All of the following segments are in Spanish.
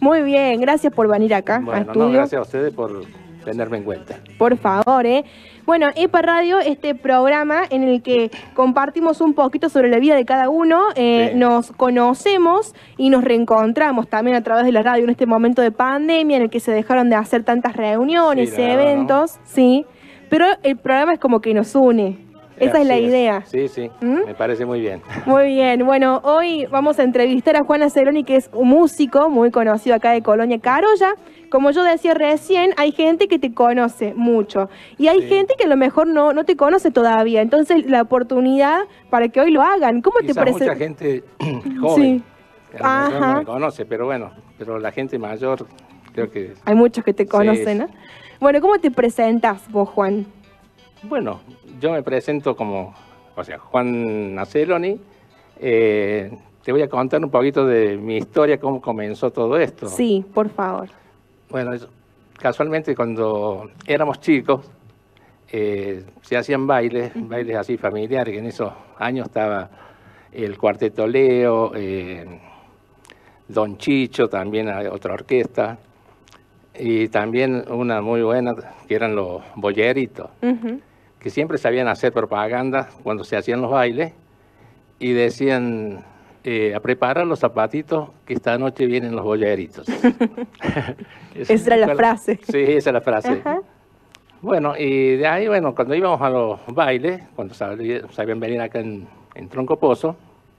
Muy bien, gracias por venir acá a Bueno, estudio. no, gracias a ustedes por tenerme en cuenta. Por favor, Bueno, EPA Radio, este programa en el que compartimos un poquito sobre la vida de cada uno, Sí. nos conocemos y nos reencontramos también a través de la radio en este momento de pandemia en el que se dejaron de hacer tantas reuniones, Sí, la verdad, eventos, sí, pero el programa es como que nos une. Esa es la Así idea. Sí, sí, ¿Mm? me parece muy bien. Muy bien, bueno, hoy vamos a entrevistar a Juan Aceroni, que es un músico muy conocido acá de Colonia Carolla. Como yo decía recién, hay gente que te conoce mucho y hay Sí. gente que a lo mejor no te conoce todavía. Entonces, la oportunidad para que hoy lo hagan. ¿Cómo te Quizás parece? mucha gente joven, Sí. que a lo mejor Ajá. no me conoce, pero bueno, pero la gente mayor creo que... Hay muchos que te Sí. conocen, ¿no? Bueno, ¿cómo te presentas vos, Juan? Bueno, yo me presento como, Juan Aceroni. Te voy a contar un poquito de mi historia, cómo comenzó todo esto. Sí, por favor. Bueno, casualmente cuando éramos chicos, se hacían bailes así familiares, que en esos años estaba el Cuarteto Leo, Don Chicho, también hay otra orquesta, y también una muy buena, que eran los boyeritos, que siempre sabían hacer propaganda cuando se hacían los bailes, y decían, a preparar los zapatitos, que esta noche vienen los boyeritos. Esa era la frase. Sí, esa es la frase. Ajá. Bueno, y de ahí, bueno, cuando íbamos a los bailes, cuando sabían venir acá en Tronco Pozo,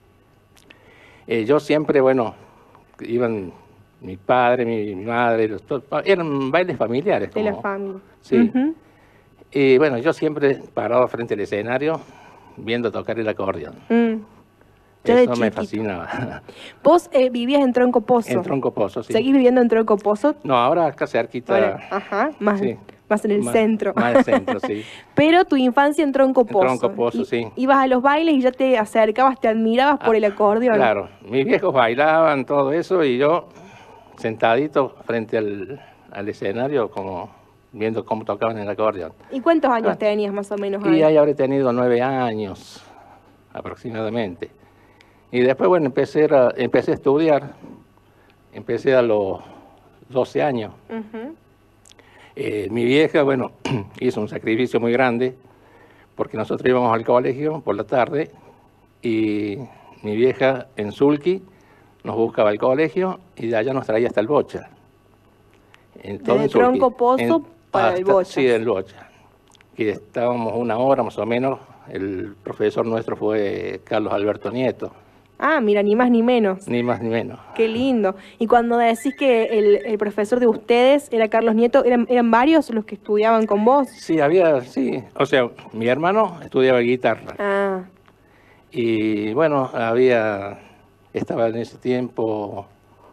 yo siempre, bueno, iban mi padre, mi madre, eran bailes familiares. De la como- familia. Sí. Y bueno, yo siempre parado frente al escenario, viendo tocar el acordeón. Ya de Eso me chiquito. fascinaba. Vos vivías en Tronco Pozo. En Tronco Pozo, sí. ¿Seguís viviendo en Tronco Pozo? No, ahora acá cerquita. Bueno, ajá, más Sí. en el centro. Más el centro, sí. Pero tu infancia en Tronco Pozo. Tronco Pozo, sí. Ibas a los bailes y ya te acercabas, te admirabas por el acordeón. Claro, mis viejos bailaban todo eso y yo sentadito frente al escenario como viendo cómo tocaban el acordeón. ¿Y cuántos años Ah. tenías más o menos Y ahí? ahí habré tenido 9 años aproximadamente. Y después, bueno, empecé a estudiar, empecé a los 12 años. Ujú. Mi vieja, bueno, hizo un sacrificio muy grande porque nosotros íbamos al colegio por la tarde y mi vieja en Sulqui nos buscaba al colegio y de allá nos traía hasta el Bocha. Desde Tronco Pozo para el Bocha. Sí, el Bocha. Que estábamos 1 hora más o menos. El profesor nuestro fue Carlos Alberto Nieto, Ah, mira, ni más ni menos. ni más ni menos. Qué lindo. Y cuando decís que el profesor de ustedes era Carlos Nieto, ¿eran varios los que estudiaban con vos? Sí, sí. O sea, mi hermano estudiaba guitarra. Ah, Y bueno, estaba en ese tiempo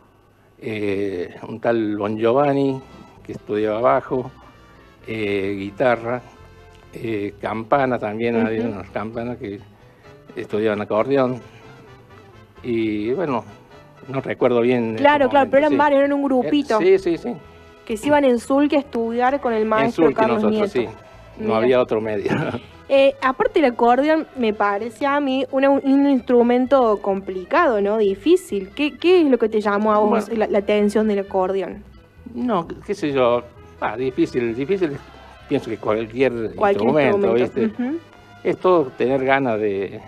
un tal Bon Giovanni, que estudiaba bajo, guitarra, campana también, había unas campanas que estudiaban acordeón. Y bueno, no recuerdo bien. claro, pero eran sí. varios, eran un grupito. Sí, sí, sí. Que se iban en Sulque a estudiar con el En maestro Sulqui Carlos nosotros, Nieto. sí. No Mira. había otro medio. Aparte el acordeón me parece a mí un instrumento complicado, ¿no? Difícil. ¿Qué es lo que te llamó a vos Bueno. la atención del acordeón? No, qué sé yo. Difícil. Pienso que cualquier instrumento, ¿viste? Ujú. Es todo tener ganas de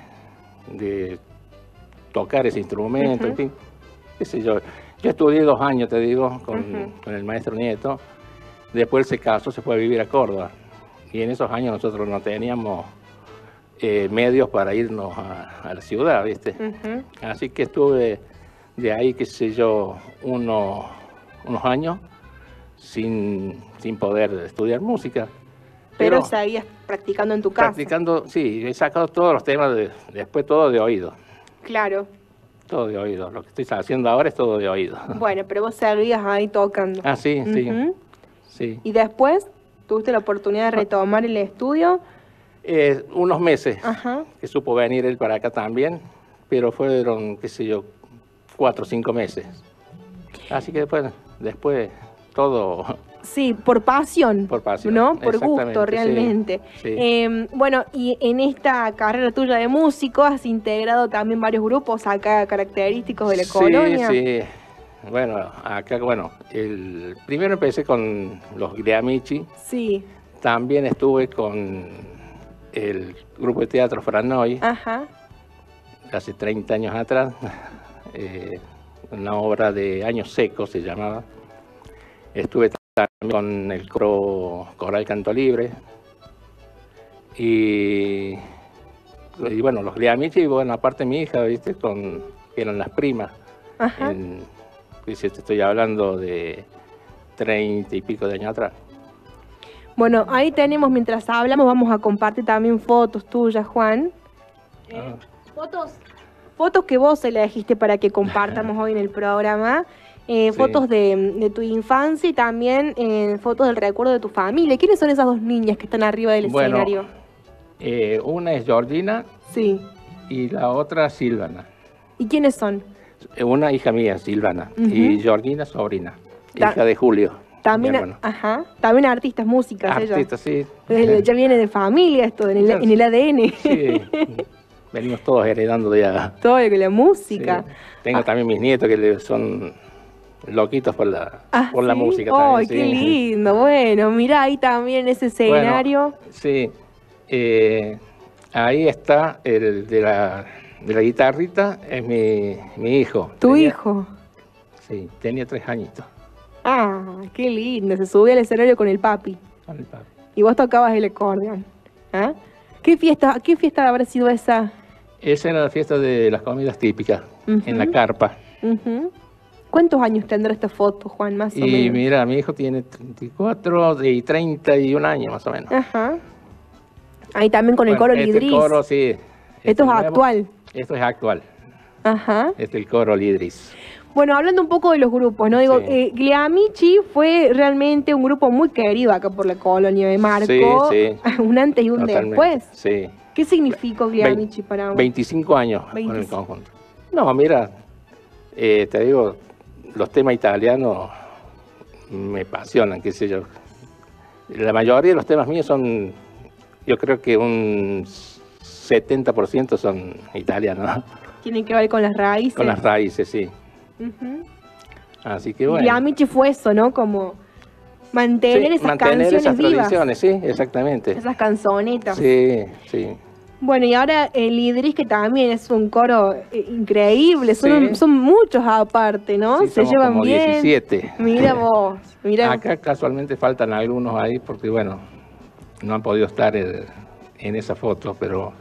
tocar ese instrumento, en fin, qué sé yo. Yo estudié 2 años, te digo, con el maestro Nieto. Después se casó, se fue a vivir a Córdoba. Y en esos años nosotros no teníamos medios para irnos a la ciudad, ¿viste? Ujú. Así que estuve de ahí, qué sé yo, unos años sin poder estudiar música. Pero seguías practicando en tu casa. Practicando, sí, he sacado todos los temas, después todo de oído. Claro. Todo de oído. Lo que estoy haciendo ahora es todo de oído. Bueno, pero vos seguías ahí tocando. Ah, sí, sí. Ujú. Sí. Y después tuviste la oportunidad de retomar el estudio. Unos meses Ajá. que supo venir él para acá también, pero fueron, qué sé yo, 4 o 5 meses. Así que después todo Sí, por pasión. por pasión. ¿No? Por gusto, Exactamente, realmente. sí. Bueno, y en esta carrera tuya de músico has integrado también varios grupos acá característicos de la colonia. Sí, Bueno, acá, el primero empecé con los Gliamici, Sí. también estuve con el grupo de teatro Franoy, Ajá. hace 30 años atrás, una obra de Años Secos se llamaba. Estuve también con el coro Coral Canto Libre, y bueno, los Gliamici, y bueno, aparte mi hija, ¿viste? Que eran las primas. Ajá. Te estoy hablando de 30 y pico de años atrás. Bueno, ahí tenemos, mientras hablamos, vamos a compartir también fotos tuyas, Juan. Ah. Fotos que vos elegiste para que compartamos hoy en el programa. Sí. Fotos de tu infancia y también fotos del recuerdo de tu familia. ¿Quiénes son esas dos niñas que están arriba del escenario? Una es Georgina Sí. y la otra Silvana. ¿Y quiénes son? Una hija mía, Silvana, Ujú. y Georgina, sobrina, hija de Julio. También, mi hermano. ajá, también artistas, músicas, Artista, sí. Ya viene de familia esto, en el ADN. Sí, venimos todos heredando de allá. Todo lo que la música. Sí. Tengo también mis nietos que son loquitos por la ¿Sí? música. ¡Ay, también, qué sí. lindo! Bueno, mirá ahí también ese escenario. Bueno, sí, ahí está el de la guitarrita, es mi hijo. ¿Tu hijo? Sí, tenía 3 añitos Ah, qué lindo. Se subió al escenario con el papi. con el papi. Y vos tocabas el acordeón. ¿Ah? ¿Qué fiesta habrá sido esa? Esa era la fiesta de las comidas típicas, Ujú. en la carpa. Ujú. ¿Cuántos años tendrá esta foto, Juan, más o Y menos? mira, mi hijo tiene 34 y 31 años más o menos. Ajá. Ahí también con el Bueno, coro Lidris. coro, sí. Esto es nuevo. actual. Esto es actual. Ajá. Este es el coro Lidris. Bueno, hablando un poco de los grupos, ¿no? Digo, Sí. Gliamici fue realmente un grupo muy querido acá por la colonia de Marco. Sí. Un antes y un Totalmente. después. Sí. ¿Qué significó Gliamici para vos? 25 años con 25. el conjunto. No, mira, te digo, los temas italianos me apasionan, qué sé yo. La mayoría de los temas míos son, yo creo que un 70% son italianos, ¿no? Tienen que ver con las raíces. Con las raíces, sí. Ujú. Así que bueno. Gliamici fue eso, ¿no? Como mantener Sí, esas mantener canciones esas vivas. tradiciones, sí, exactamente. Esas canzonetas. Sí, sí. Bueno, y ahora el Idris, que también es un coro increíble, Sí. son muchos aparte, ¿no? Sí, Se somos llevan como bien. 17. Mira vos, mira. Acá casualmente faltan algunos ahí porque, bueno, no han podido estar en esa foto, pero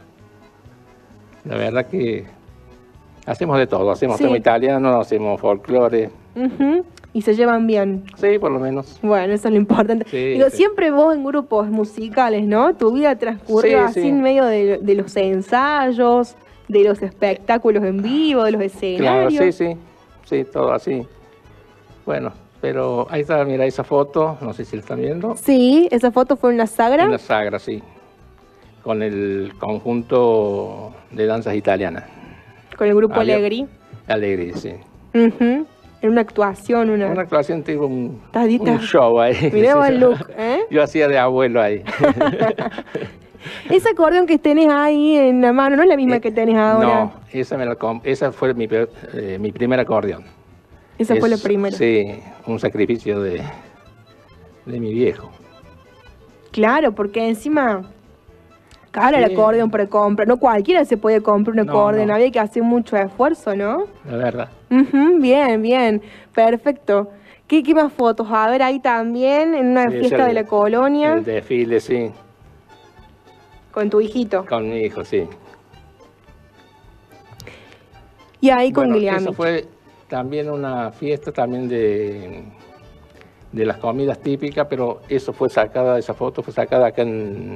la verdad que hacemos de todo. Hacemos Sí. tema italiano, hacemos folclore. Ujú. Y se llevan bien. Sí, por lo menos. Bueno, eso es lo importante. Sí, Digo, sí. siempre vos en grupos musicales, ¿no? Tu vida transcurrió Sí, así sí. en medio de los ensayos, de los espectáculos en vivo, de los Claro, escenarios. sí, todo así. Bueno, pero ahí está, mira esa foto, no sé si la están viendo. Sí, esa foto fue en la Sagra. En la Sagra, sí. Con el conjunto de danzas italianas. Con el grupo Había- Allegri. Alegre, sí. Ujú. En una actuación, Una actuación tipo un Tadita. show ahí. Mirá vos el look, ¿eh? Yo hacía de abuelo ahí. Ese acordeón que tenés ahí en la mano, ¿no es la misma que tenés ahora? No, esa fue mi primer acordeón. Esa fue la primera. Sí, un sacrificio de mi viejo. Claro, porque encima, caro el Sí. acordeón para comprar. No cualquiera se puede comprar un No, acordeón, no. había que hacer mucho esfuerzo, ¿no? La verdad. Ujú, bien, bien, perfecto. ¿Qué más fotos? A ver, ahí también, en una Sí, fiesta es de la colonia, El desfile, sí, con tu hijito. con mi hijo, sí. Y ahí con Bueno, Guiliami. eso fue también una fiesta también de las comidas típicas, pero esa foto fue sacada acá en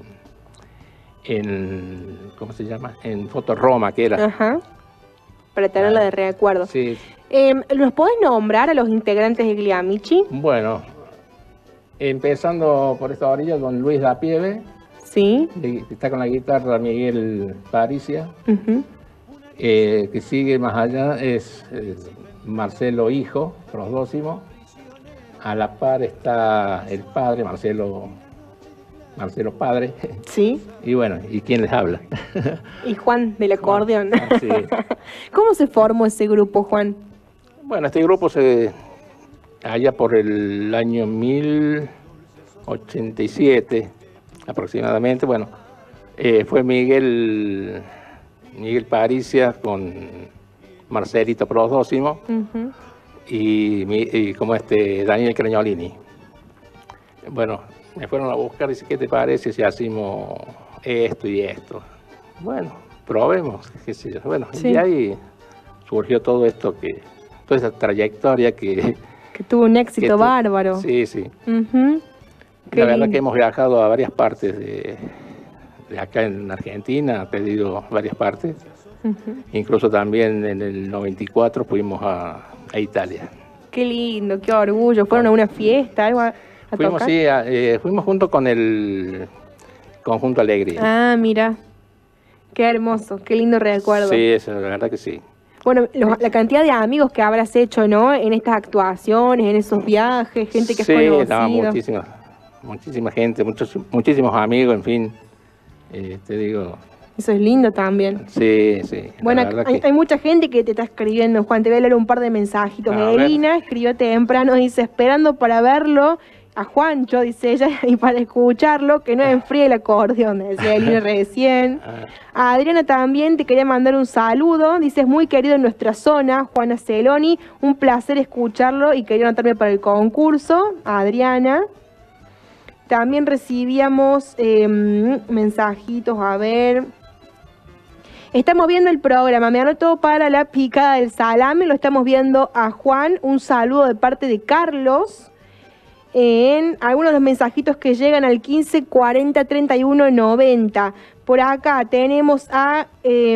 ¿cómo se llama? En Foto Roma, que era. Ajá. Para tenerla de recuerdo. Sí, ¿Los podés nombrar a los integrantes de Gliamici? bueno, empezando por esta orilla, don Luis Lapieve, Sí. que está con la guitarra Miguel Paricia, Ujú. que sigue más allá es Marcelo Hijo, Prosdócimo, a la par está el padre, Marcelo Padre, Sí. y bueno, ¿y quién les habla? Y Juan del acordeón. Sí. ¿Cómo se formó ese grupo, Juan? Bueno, este grupo se allá por el año 1087 aproximadamente, bueno, fue Miguel Paricia con Marcelito Prosósimo y como Daniel Creñolini. Bueno, me fueron a buscar y dice, ¿qué te parece si hacemos esto y esto? Bueno, probemos, qué sé yo. Bueno, Sí. y ahí surgió todo esto, toda esa trayectoria que tuvo un éxito tu- bárbaro. Sí, sí. Ujú. Qué La verdad lindo. que hemos viajado a varias partes de acá en Argentina, he pedido varias partes. Incluso también en el 94 fuimos a Italia. Qué lindo, qué orgullo. ¿Fueron a una fiesta, algo a Fuimos, tocar? sí, fuimos junto con el Conjunto Alegría. Ah, mira. Qué hermoso, qué lindo recuerdo. Sí, eso, la verdad que sí. Bueno, la cantidad de amigos que habrás hecho, ¿no? En estas actuaciones, en esos viajes, gente que has Sí, conocido. no, muchísima gente, muchísimos amigos, en fin. Te digo, Eso es lindo también. sí, sí. Bueno, la verdad hay, que- hay mucha gente que te está escribiendo, Juan. Te voy a leer un par de mensajitos. A ver. Elina escribió temprano, dice, esperando para verlo a Juancho, dice ella, y para escucharlo, que no enfríe el acordeón, decía Elina recién. A Adriana también te quería mandar un saludo, dice, es muy querido en nuestra zona, Juana Celoni, un placer escucharlo y quería anotarme para el concurso, Adriana. También recibíamos mensajitos, a ver. Estamos viendo el programa, me anoto para la picada del salame, lo estamos viendo a Juan, un saludo de parte de Carlos. En algunos de los mensajitos que llegan al 15 40 31 90. Por acá tenemos a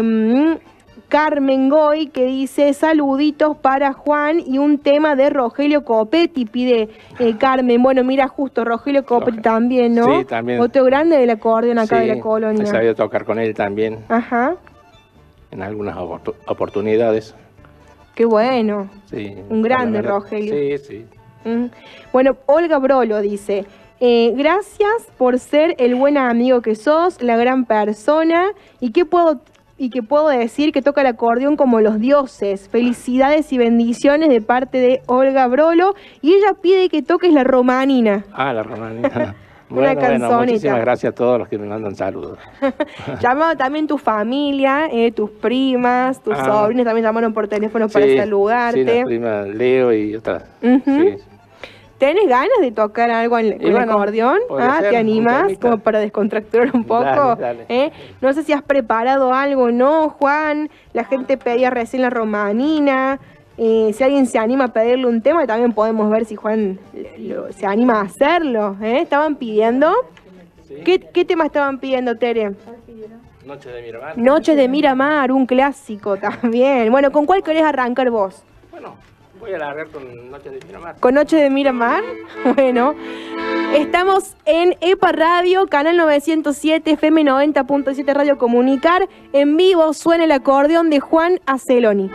Carmen Goy que dice saluditos para Juan y un tema de Rogelio Copetti, pide Carmen. Bueno, mira, justo Rogelio Copetti también, ¿no? Sí, también. Otro grande del acordeón acá sí, de la colonia. he sabido tocar con él también Ajá, en algunas oportunidades. qué bueno. Sí, Un grande, la verdad, Rogelio. Sí, sí. Bueno, Olga Brolo dice, gracias por ser el buen amigo que sos, la gran persona, y que puedo decir que toca el acordeón como los dioses. Felicidades y bendiciones de parte de Olga Brolo, y ella pide que toques la romanina. Ah, la romanina. Una Bueno, canzoneta. muchísimas gracias a todos los que me mandan saludos. Llamado también tu familia, tus primas, tus sobrinos también llamaron por teléfono para Sí, saludarte. Sí, la prima Leo y otras. Ujú. Sí. ¿Tenés ganas de tocar algo con el bueno, acordeón? podría ser, ¿Te un animás? temita. Como para descontracturar un poco. Dale. No sé si has preparado algo, ¿no, Juan? La gente pedía recién la romanina. Si alguien se anima a pedirle un tema, también podemos ver si Juan se anima a hacerlo. ¿Estaban pidiendo? Sí. ¿Qué tema estaban pidiendo, Tere? Noche de Miramar. Noches de Miramar, un clásico también. Bueno, ¿con cuál querés arrancar vos? Bueno, voy a largar con Noche de Miramar. ¿Con Noche de Miramar? Bueno, estamos en EPA Radio, canal 907, FM 90.7 Radio Comunicar. En vivo suena el acordeón de Juan Aceloni.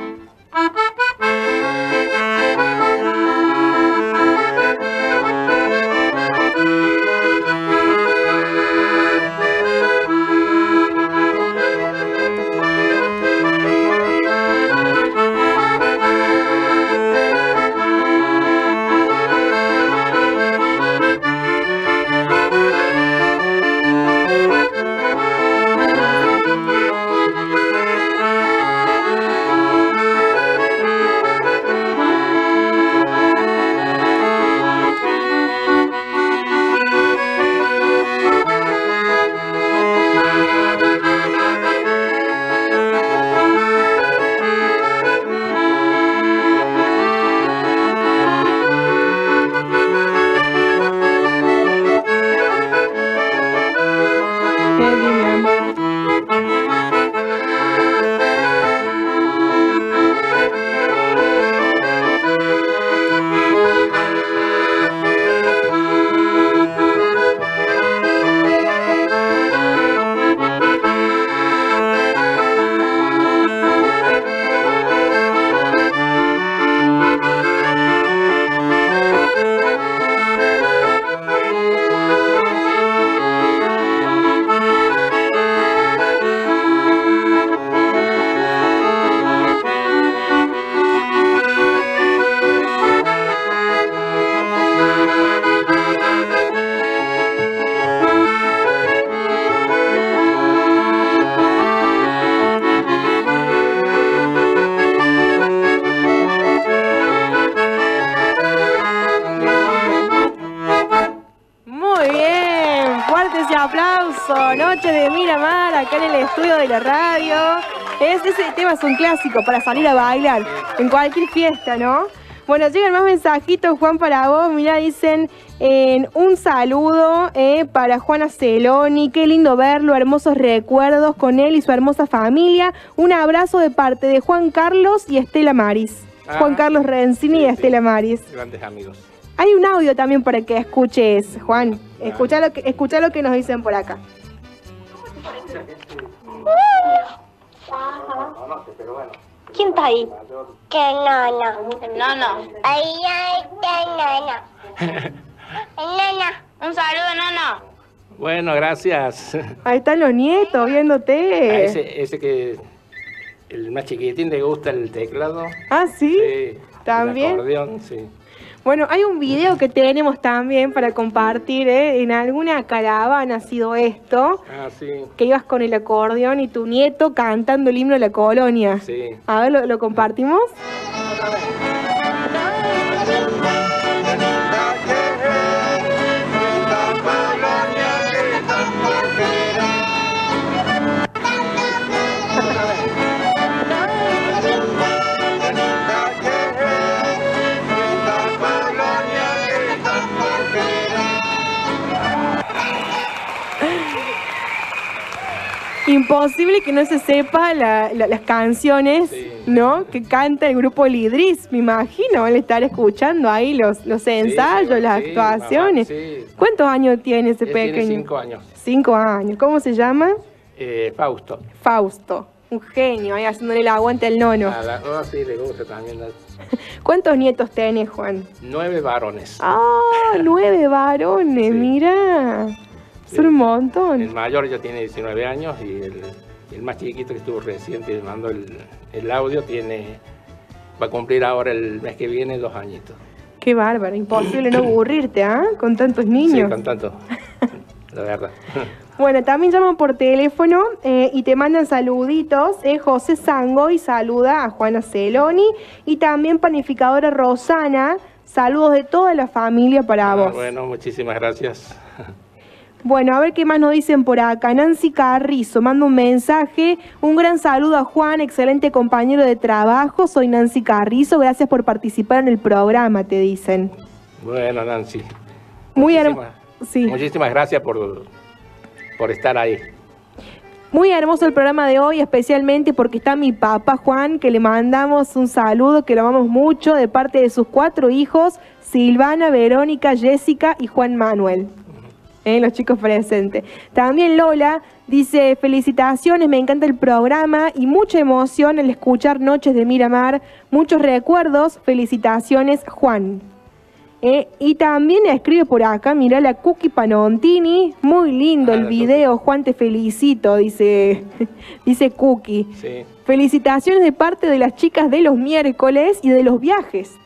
Aplauso, Noche de Miramar, acá en el estudio de la radio. Ese tema es un clásico para salir a bailar en cualquier fiesta, ¿no? Bueno, llegan más mensajitos, Juan, para vos. Mirá, dicen un saludo para Juana Celoni. Qué lindo verlo, hermosos recuerdos con él y su hermosa familia. Un abrazo de parte de Juan Carlos y Estela Maris. Juan Carlos Rencini y Estela Maris. Grandes amigos. Hay un audio también para que escuches, Juan. Escucha lo que nos dicen por acá. ¿Quién está ahí? ¡Qué nana! ¡Nana! ¡Ay, ay, qué nana! ¡Nana! ¡Un saludo, nana! Bueno, gracias. Ahí están los nietos viéndote. Ese que el más chiquitín le gusta el teclado. ¿Ah, sí? Sí. ¿También? El acordeón, sí. Bueno, hay un video que tenemos también para compartir, en alguna caravana ha sido esto, Sí. que ibas con el acordeón y tu nieto cantando el himno de la colonia. Sí. A ver, ¿lo compartimos? Imposible que no se sepa las canciones, sí, ¿no? Que canta el grupo Lidris, me imagino. Van a estar escuchando ahí los ensayos, sí, las actuaciones. Mamá, sí. ¿Cuántos años tiene ese pequeño? Tiene 5 años. 5 años. ¿Cómo se llama? Fausto. Fausto. Un genio, ahí haciéndole el aguante al nono. A la Rosa sí le gusta también. ¿Cuántos nietos tenés, Juan? 9 varones. ¡Ah! 9 varones, sí. Mira. Sí. Son un montón. El mayor ya tiene 19 años y el más chiquito que estuvo reciente mandó el audio va a cumplir ahora el mes que viene 2 añitos. Qué bárbaro, imposible no aburrirte, con tantos niños. Sí, con tanto, la verdad. Bueno, también llaman por teléfono y te mandan saluditos. José Sangoy saluda a Juana Celoni y también Panificadora Rosana. Saludos de toda la familia para vos. Bueno, muchísimas gracias. Bueno, a ver qué más nos dicen por acá. Nancy Carrizo manda un mensaje. Un gran saludo a Juan, excelente compañero de trabajo. Soy Nancy Carrizo, gracias por participar en el programa, te dicen. Bueno, Nancy. Muchísimas gracias por estar ahí. Muy hermoso el programa de hoy, especialmente porque está mi papá Juan, que le mandamos un saludo, que lo amamos mucho, de parte de sus 4 hijos, Silvana, Verónica, Jessica y Juan Manuel. Los chicos presentes. También Lola dice, felicitaciones, me encanta el programa y mucha emoción al escuchar Noches de Miramar, muchos recuerdos, felicitaciones Juan. Y también escribe por acá, mira la Cookie Panontini, muy lindo el video, Juan, te felicito, dice Cookie. Sí. Felicitaciones de parte de las chicas de los miércoles y de los viajes.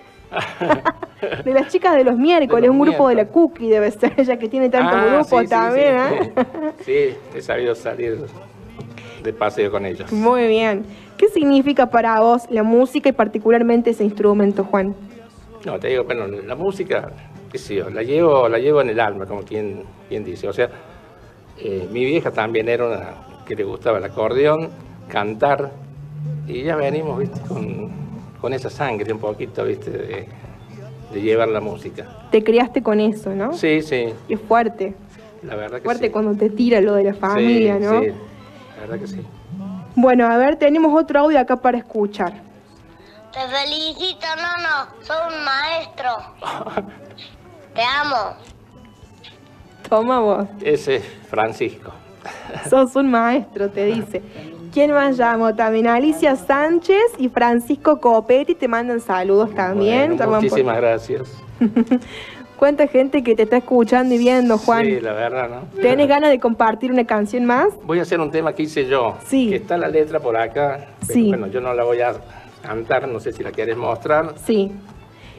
De las chicas de los miércoles, un grupo de la Cookie debe ser, ella que tiene tantos grupos también. Sí, he sabido salir de paseo con ellos. Muy bien. ¿Qué significa para vos la música y particularmente ese instrumento, Juan? No, te digo, bueno, la música, qué sé yo, la llevo en el alma, como quien dice. O sea, mi vieja también era una que le gustaba el acordeón, cantar, y ya venimos, viste, con esa sangre un poquito, viste, de llevar la música. Te criaste con eso, ¿no? Sí, sí. Es fuerte. La verdad que fuerte sí. cuando te tira lo de la familia, sí, ¿no? Sí, la verdad que sí. Bueno, a ver, tenemos otro audio acá para escuchar. Te felicito, Nono. Soy un maestro. Te amo. Toma vos. Ese es Francisco. Sos un maestro, te dice. ¿Quién más llamo? También Alicia Sánchez y Francisco Copetti te mandan saludos también. Bueno, muchísimas gracias. ¿Cuánta gente que te está escuchando y viendo, Juan? Sí, la verdad, ¿no? ¿Tenés ganas de compartir una canción más? Voy a hacer un tema que hice yo. Sí. Que está la letra por acá. Pero sí. Bueno, yo no la voy a cantar, no sé si la quieres mostrar. Sí.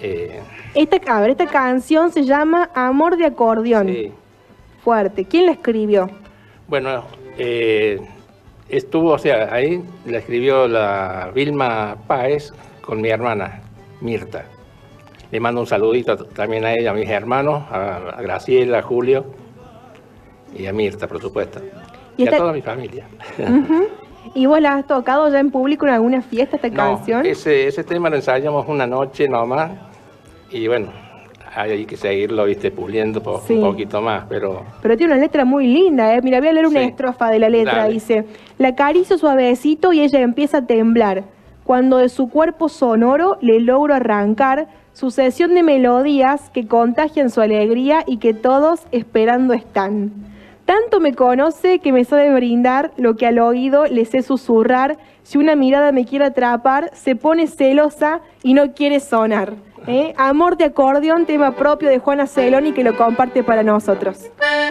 Esta canción se llama Amor de acordeón. Sí. Fuerte. ¿Quién la escribió? Bueno, estuvo, o sea, ahí la escribió la Vilma Páez con mi hermana Mirta. Le mando un saludito también a ella, a mis hermanos, a Graciela, a Julio y a Mirta, por supuesto. Y a toda mi familia. ¿Y vos la has tocado ya en público en alguna fiesta esta canción? Ese tema lo ensayamos una noche nomás y bueno, hay que seguirlo, viste, puliendo un poquito más, pero tiene una letra muy linda, Mira, voy a leer una estrofa de la letra. Dale. Dice: la acaricio suavecito y ella empieza a temblar. Cuando de su cuerpo sonoro le logro arrancar sucesión de melodías que contagian su alegría y que todos esperando están. Tanto me conoce que me sabe brindar lo que al oído le sé susurrar. Si una mirada me quiere atrapar, se pone celosa y no quiere sonar. Amor de acordeón, tema propio de Juana Celoni, que lo comparte para nosotros.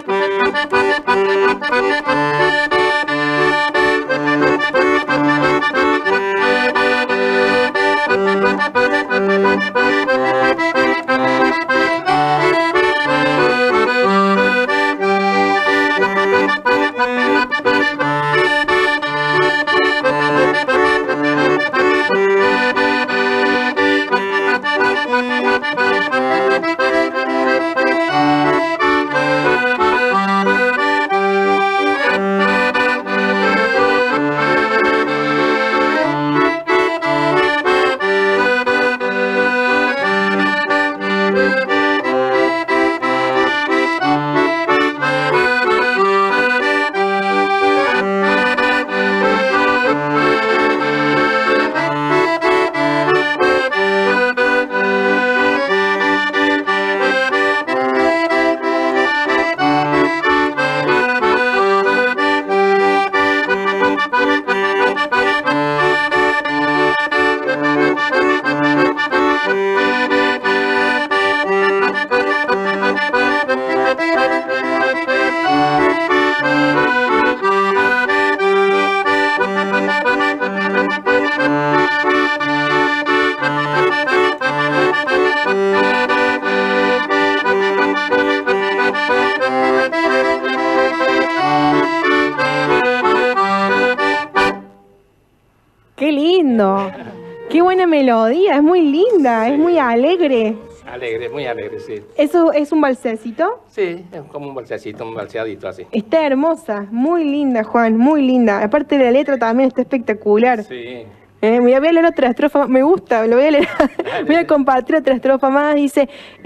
¡Qué lindo! ¡Qué buena melodía! Es muy linda, es muy alegre. Alegre, muy alegre, sí. ¿Eso es un balsecito? Sí, es como un balsecito, un balseadito así. Está hermosa, muy linda, Juan, muy linda. Aparte la letra también está espectacular. Sí. Voy a leer otra estrofa, me gusta, lo voy a leer. Voy a compartir otra estrofa más. Dice: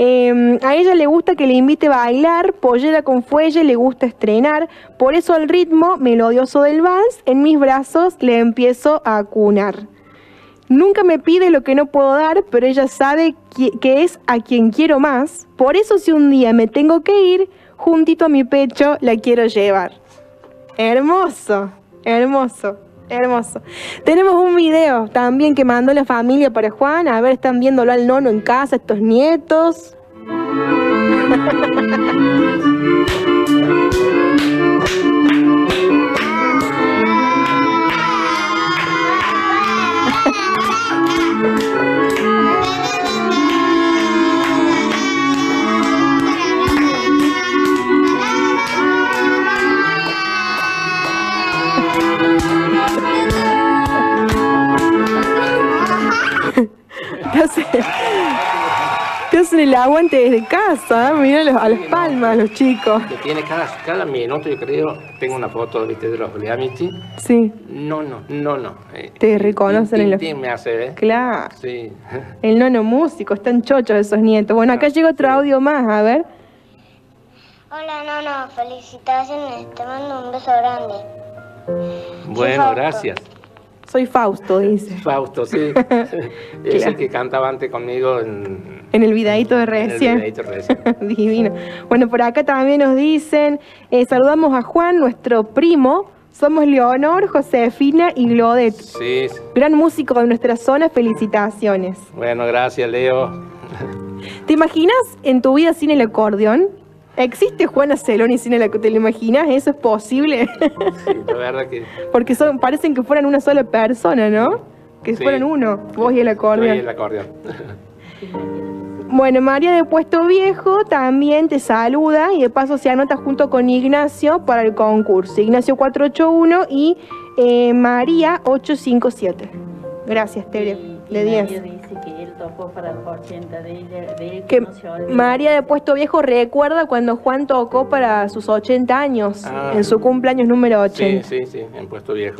a ella le gusta que le invite a bailar, pollera con fuelle le gusta estrenar, por eso al ritmo melodioso del vals, en mis brazos le empiezo a acunar. Nunca me pide lo que no puedo dar, pero ella sabe que es a quien quiero más, por eso si un día me tengo que ir, juntito a mi pecho la quiero llevar. Hermoso, hermoso. Hermoso. Tenemos un video también que mandó la familia para Juan. A ver, están viéndolo al nono en casa, estos nietos. Te hacen el aguante desde casa, mirá a las palmas, los chicos. Que tiene cada minuto, yo creo, tengo una foto, viste, de los Leamichi. Sí. No. Te reconocen en los... me hace, Claro. Sí. El nono músico, están chochos esos nietos. Bueno, acá llega otro audio más, a ver. Hola, nono, felicitaciones, te mando un beso grande. Bueno, gracias. Soy Fausto, dice. Fausto, sí. Es el que cantaba antes conmigo en el videíto de recién. Divino. Bueno, por acá también nos dicen, saludamos a Juan, nuestro primo. Somos Leonor, Josefina y Glodet. Sí. Gran músico de nuestra zona, felicitaciones. Bueno, gracias, Leo. ¿Te imaginas en tu vida sin el acordeón? ¿Existe Juana Celoni sin el acordeón? ¿Te lo imaginas? ¿Eso es posible? Sí, la verdad que... Porque parecen que fueran una sola persona, ¿no? Que fueran uno, vos y el acordeón. Yo y el acordeón. Bueno, María de Puesto Viejo también te saluda y de paso se anota junto con Ignacio para el concurso. Ignacio 481 y María 857. Gracias, Tere, de 10. María dice que él tocó para los 80 de él Que no se olvida. María de Puesto Viejo recuerda cuando Juan tocó para sus 80 años, en su cumpleaños número 80. Sí, en Puesto Viejo.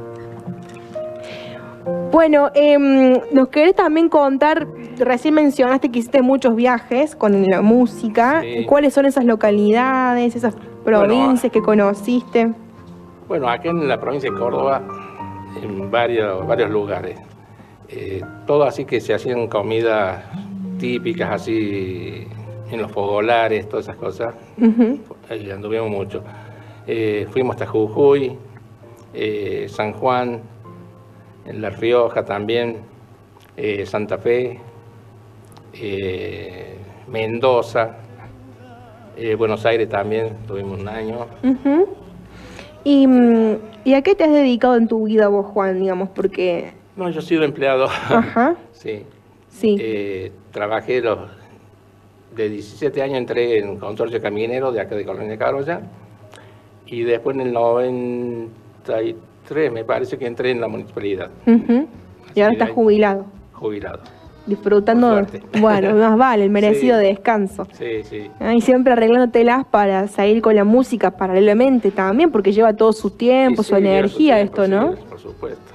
Bueno, nos querés también contar, recién mencionaste que hiciste muchos viajes con la música. Sí. ¿Cuáles son esas localidades, esas provincias que conociste? Bueno, acá en la provincia de Córdoba, en varios lugares. Todo así que se hacían comidas típicas así en los fogolares, todas esas cosas. Ahí anduvimos mucho. Fuimos hasta Jujuy, San Juan, en La Rioja también, Santa Fe, Mendoza, Buenos Aires también, tuvimos un año. ¿Y a qué te has dedicado en tu vida vos, Juan, digamos? Porque... No, yo he sido empleado. Ajá. Sí. Sí. Trabajé de 17 años, entré en consorcio caminero de acá de Colonia Carolla, y después en el 93 me parece que entré en la municipalidad. Y ahora estás jubilado. Jubilado. Disfrutando, Por suerte. bueno, más vale, el merecido Sí. descanso. Sí. Y siempre arreglándotelas para seguir con la música paralelamente también, porque lleva todo su tiempo, Y su sí, energía lleva su esto, tiempo, ¿no? sí, por supuesto.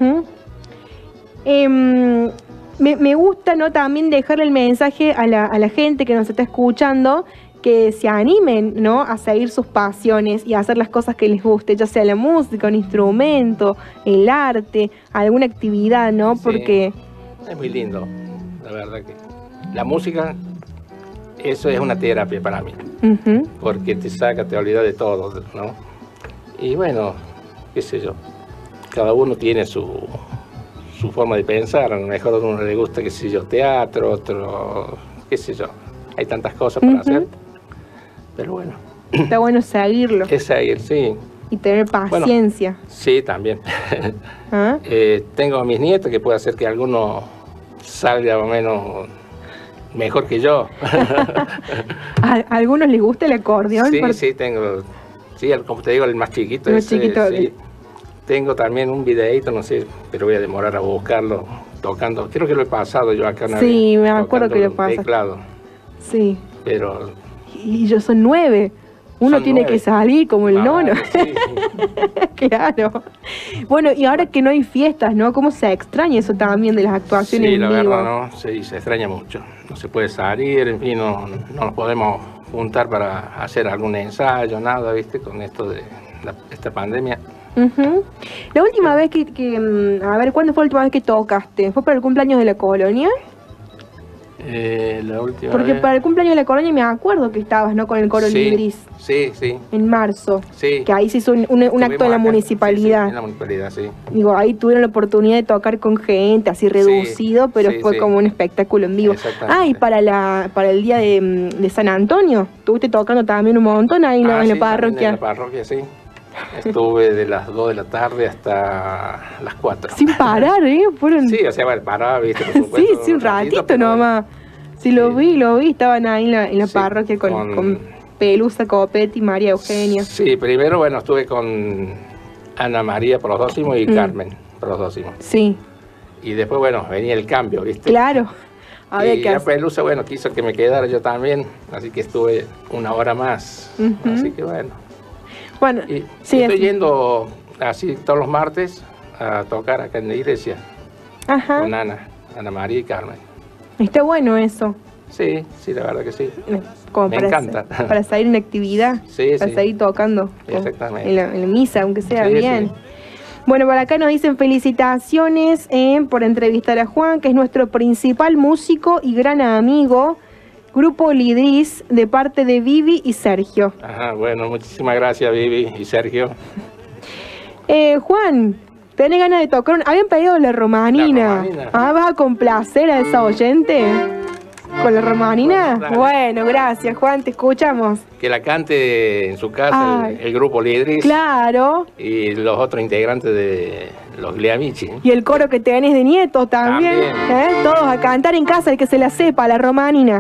Me gusta, ¿no? También dejarle el mensaje a la gente que nos está escuchando, que se animen, ¿no? A seguir sus pasiones y a hacer las cosas que les guste, ya sea la música, un instrumento, el arte, alguna actividad, ¿no? Sí. Porque... Es muy lindo, la verdad que la música, eso es una terapia para mí, porque te saca, te olvida de todo, ¿no? Y bueno, qué sé yo, cada uno tiene su forma de pensar, a lo mejor a uno le gusta, qué sé yo, teatro, otro, qué sé yo, hay tantas cosas para hacer, pero bueno. Está bueno seguirlo Es ahí, sí. y tener paciencia. Bueno, sí, también. ¿Ah? Tengo a mis nietos que puede hacer que alguno salga más o menos mejor que yo. ¿A algunos les gusta el acordeón? Sí, tengo. Sí, como te digo, el más chiquito. El más chiquito, sí. Tengo también un videíto, no sé, pero voy a demorar a buscarlo, tocando. Creo que lo he pasado yo acá una vez. Sí, me acuerdo que lo tocando el pasaste. teclado. Sí. Pero Y ellos son 9. Uno Son tiene 9. que salir como el nono. Sí. Claro. Bueno, y ahora que no hay fiestas, ¿no? ¿Cómo se extraña eso también de las actuaciones Sí, en la vivo? verdad, no, sí, se extraña mucho. No se puede salir, en fin, no nos podemos juntar para hacer algún ensayo, nada, ¿viste? Con esto de esta pandemia. La última vez a ver, ¿cuándo fue la última vez que tocaste? ¿Fue para el cumpleaños de la colonia? La última Porque vez... para el cumpleaños de la colonia me acuerdo que estabas, ¿no? Con el coro Libris. Sí. En marzo. Sí. Que ahí se hizo un Estuvimos acto en la acá, municipalidad. Sí, en la municipalidad, sí. Digo, ahí tuvieron la oportunidad de tocar con gente, así reducido, pero sí, fue sí. como un espectáculo en vivo. Exactamente. Y para el día de San Antonio, estuviste tocando también un montón ahí en la Sí, también parroquia. en la parroquia, sí. Estuve de las 2 de la tarde hasta las 4. Sin parar, ¿eh? Fueron... Sí, o sea, bueno, paraba, viste, por supuesto. sí, un ratito pero nomás. Sí, lo vi, estaban ahí en la Sí, parroquia con Pelusa, Copetti y María Eugenia. Sí, primero, bueno, estuve con Ana María Prosósimo y Carmen Prosósimo. Sí, Y después, bueno, venía el cambio, ¿viste? claro. Había Y que ya hacer. Pelusa, bueno, quiso que me quedara yo también, así que estuve 1 hora más. Así que bueno. Bueno, Y sí, estoy así. yendo así todos los martes a tocar acá en la iglesia Ajá. con Ana María y Carmen. Está bueno eso. Sí, la verdad que sí. Como Me para encanta. para salir en actividad, Sí, para sí. seguir tocando Exactamente. en la misa, aunque sea Sí, bien. sí. Bueno, por acá nos dicen felicitaciones por entrevistar a Juan, que es nuestro principal músico y gran amigo. Grupo Lidris, de parte de Vivi y Sergio. Ajá, bueno, muchísimas gracias, Vivi y Sergio. Juan, ¿tenés ganas de tocar? Habían pedido la romanina. La romanina. ¿Vas a complacer a esa oyente? ¿Con la romanina? Dale. Bueno, gracias, Juan, te escuchamos. Que la cante en su casa Ay. el grupo Lidris Claro. y los otros integrantes de los Gliamici. Y el coro que tenés de nietos también. También. Todos a cantar en casa, el que se la sepa, la romanina.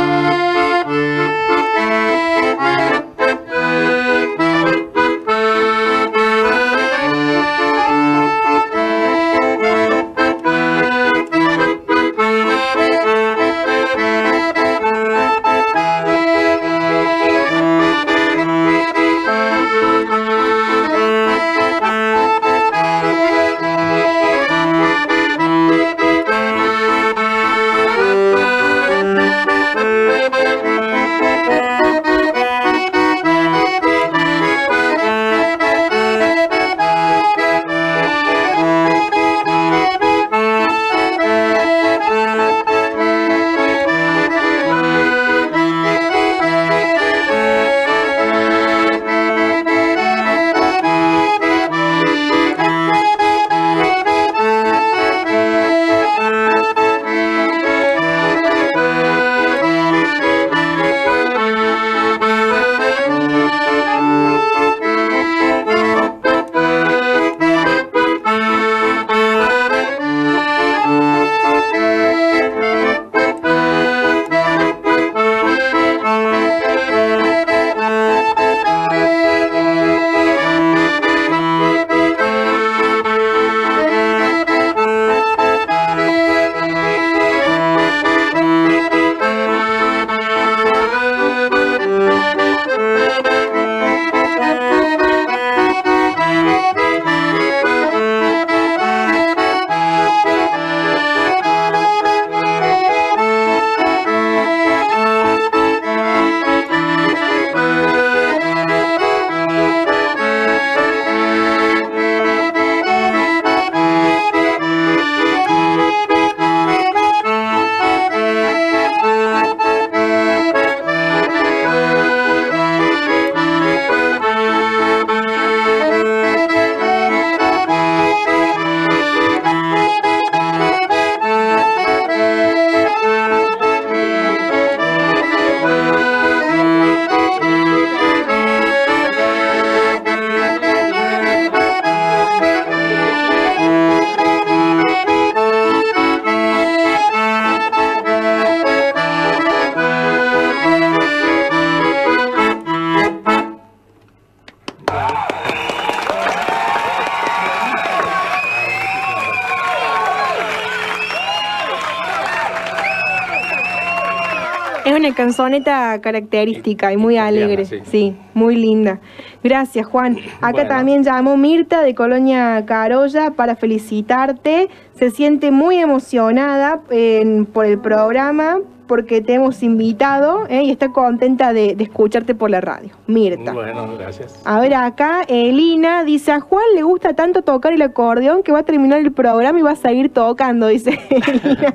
Es una canzoneta característica y muy alegre, Cristiana, sí, muy linda. Gracias, Juan. Acá Bueno. también llamó Mirta de Colonia Carolla para felicitarte. Se siente muy emocionada por el programa porque te hemos invitado y está contenta de escucharte por la radio. Mirta. Bueno, gracias. A ver, acá Elina dice, a Juan le gusta tanto tocar el acordeón que va a terminar el programa y va a seguir tocando, dice Elina.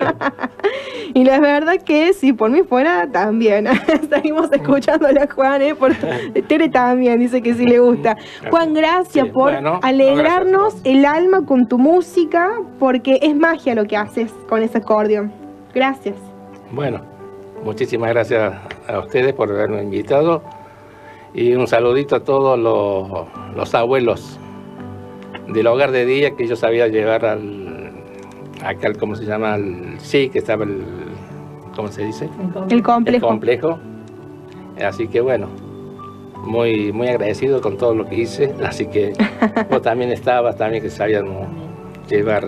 Y la verdad que si por mí fuera, también. Seguimos escuchándole a Juan, por Tere también dice que sí le gusta. Juan, gracias Sí, por bueno, alegrarnos gracias. el alma con tu música, porque es magia lo que haces con ese acordeón. Gracias. Bueno, muchísimas gracias a ustedes por haberme invitado y un saludito a todos los abuelos del hogar de día que yo sabía llevar acá, ¿cómo se llama? Sí, que estaba ¿cómo se dice? El complejo. El complejo. Así que bueno, muy, muy agradecido con todo lo que hice. Así que vos también estabas, también que sabían llevar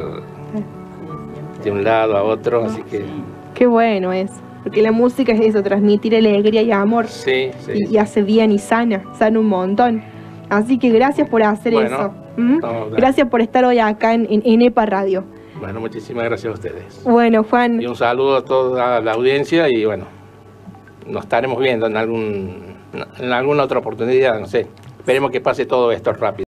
de un lado a otro, así que Qué bueno es. Porque la música es eso, transmitir alegría y amor. sí, sí. Y hace bien y sana un montón. Así que gracias por hacer Bueno, eso. no, dale. Gracias por estar hoy acá en EPA Radio. Bueno, muchísimas gracias a ustedes. Bueno, Juan, Y un saludo a toda la audiencia y bueno, nos estaremos viendo en alguna otra oportunidad, no sé. Esperemos que pase todo esto rápido.